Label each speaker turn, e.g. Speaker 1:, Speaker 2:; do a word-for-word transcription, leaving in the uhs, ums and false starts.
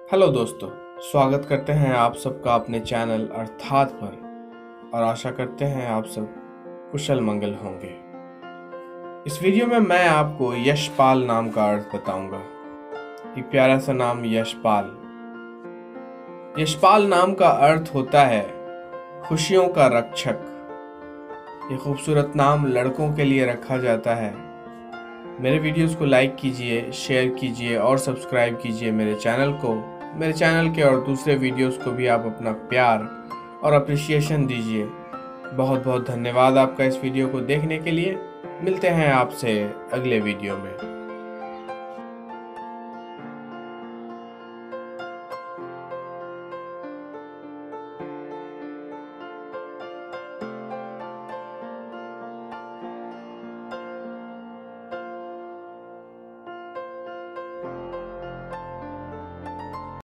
Speaker 1: Hello दोस्तों, स्वागत करते हैं आप सबका अपने चैनल अर्थात पर और आशा करते हैं आप सब कुशल मंगल होंगे। इस वीडियो में मैं आपको यशपाल नाम का अर्थ बताऊंगा। एक प्यारा सा नाम यशपाल। यशपाल नाम का अर्थ होता है खुशियों का रक्षक। ये खूबसूरत नाम लड़कों के लिए रखा जाता है। मेरे वीडियोस को लाइक कीजिए, शेयर कीजिए और सब्सक्राइब कीजिए मेरे चैनल को। मेरे चैनल के और दूसरे वीडियोस को भी आप अपना प्यार और अप्रिसिएशन दीजिए। बहुत बहुत धन्यवाद आपका इस वीडियो को देखने के लिए। मिलते हैं आपसे अगले वीडियो में।